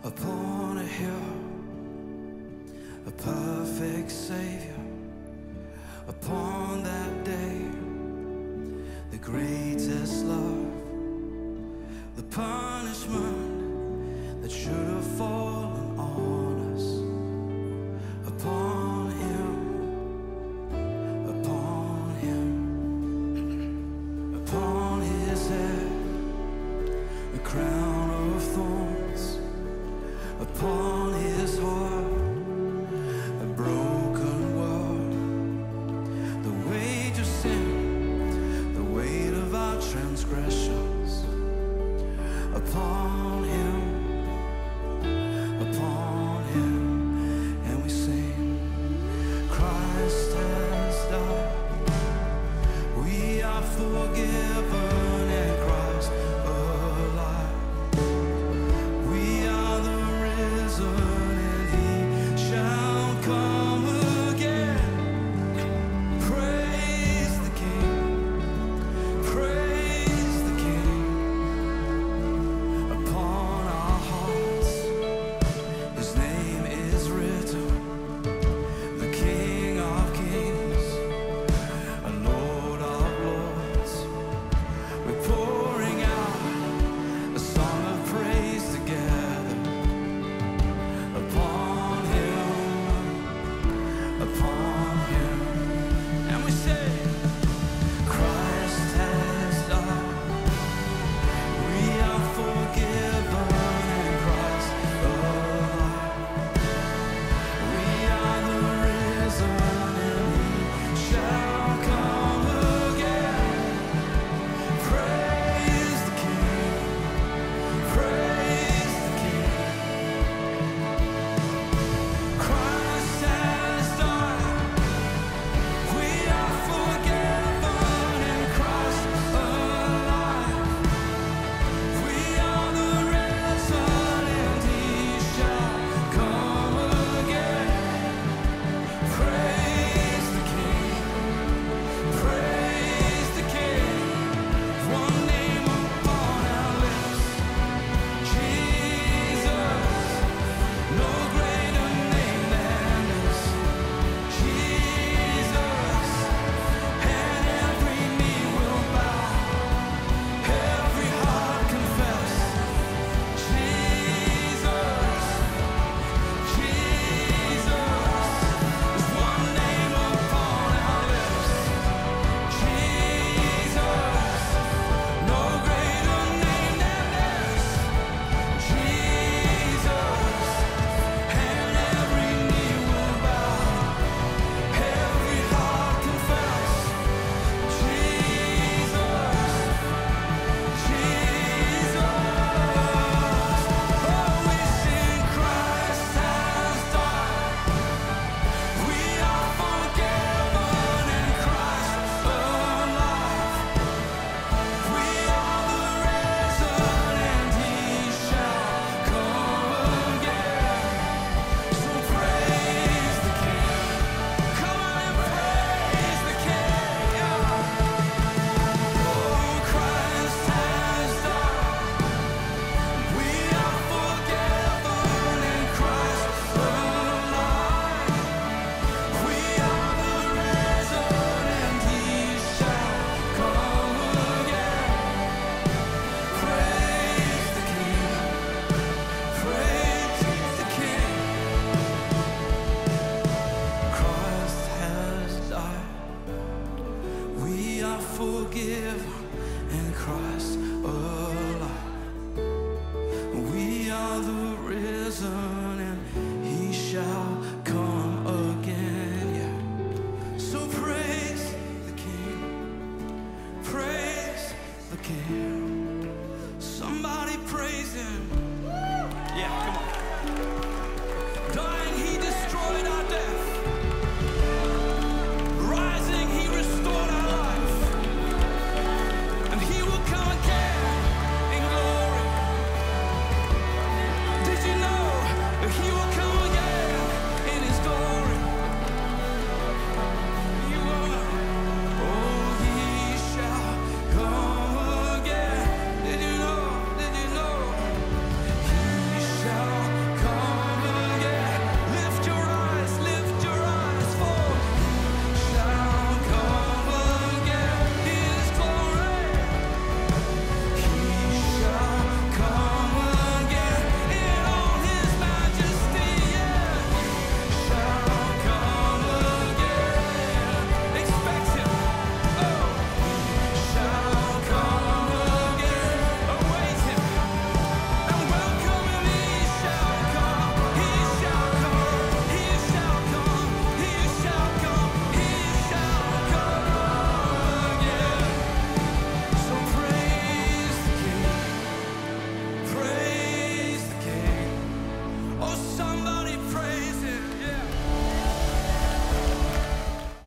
upon a hill, a perfect Savior. Upon that day, the greatest love, the punishment that should have fallen on us, upon him, upon him, upon his head, a crown of thorns, upon his heart, a broken world, the wage of sin, the weight of our transgressions, upon him, and we sing, Christ has died, we are forgiven in Christ alive, we are the risen and he shall come again. Praise the King, praise the King. Upon our hearts his name is written, the King of kings and Lord of lords. We're pouring out a song of praise together upon him, and we say, Christ has died, we are forgiven in Christ alive, we are the risen and he shall come again. Praise the King, praise the King. Christ has died, we are forgiven in Christ alive, we are the risen and he shall come again. Praise the King, praise the King. One name upon our lips, Jesus. No greater name than this, Jesus. And every knee will bow, every heart confess, Jesus, Jesus. There's one name upon our lips, Jesus. No greater name than this, Jesus. And every knee will bow, every heart confess, Jesus, Jesus. Oh, we sing, Christ has died, we are forgiven in Christ alive, we are the risen and he shall come again. So praise the King, come on and praise the King. Oh, Christ has died, we are forgiven in Christ alive, we are the risen and he shall come again. Praise the King, praise the King. Christ has died, we are forgiven in Christ alive, we are the risen and he shall come again. Yeah. So praise the King, praise the King. Somebody praise him. Yeah, come on.